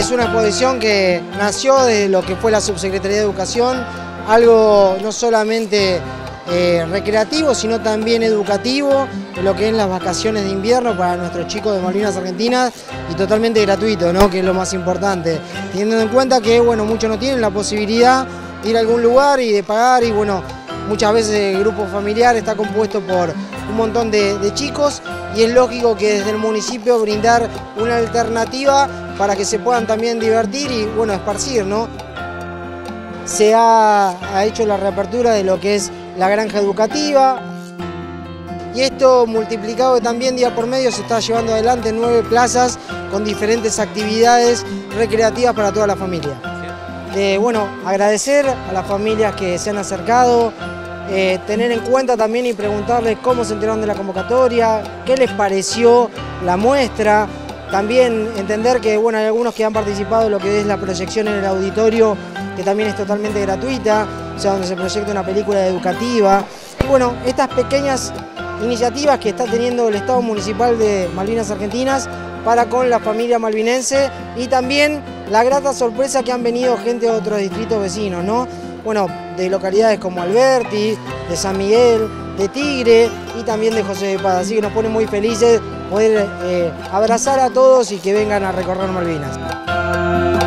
es una exposición que nació de lo que fue la Subsecretaría de Educación, algo no solamente recreativo, sino también educativo, en lo que es las vacaciones de invierno para nuestros chicos de Malvinas Argentinas, y totalmente gratuito, ¿no? Que es lo más importante, teniendo en cuenta que bueno, muchos no tienen la posibilidad de ir a algún lugar y de pagar, y bueno, muchas veces el grupo familiar está compuesto por un montón de chicos, y es lógico que desde el municipio brindar una alternativa para que se puedan también divertir y bueno, esparcir, ¿no? Se ha hecho la reapertura de lo que es la granja educativa, y esto multiplicado también día por medio se está llevando adelante en 9 plazas con diferentes actividades recreativas para toda la familia. Bueno, agradecer a las familias que se han acercado, tener en cuenta también y preguntarles cómo se enteraron de la convocatoria, qué les pareció la muestra. También entender que bueno, hay algunos que han participado en lo que es la proyección en el auditorio, que también es totalmente gratuita, o sea, donde se proyecta una película educativa. Y bueno, estas pequeñas iniciativas que está teniendo el Estado Municipal de Malvinas Argentinas para con la familia malvinense, y también la grata sorpresa que han venido gente de otros distritos vecinos, ¿no? Bueno, de localidades como Alberti, de San Miguel, de Tigre y también de José de Paz. Así que nos pone muy felices poder abrazar a todos y que vengan a recorrer Malvinas.